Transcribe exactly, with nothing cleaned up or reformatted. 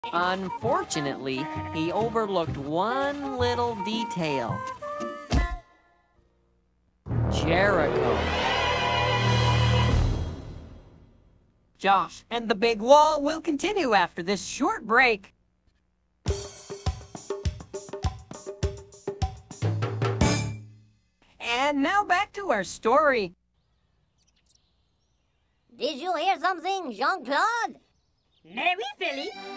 Unfortunately, he overlooked one little detail. Jericho. Josh and the big wall will continue after this short break. And now back to our story. Did you hear something, Jean-Claude? Mais oui, Philly.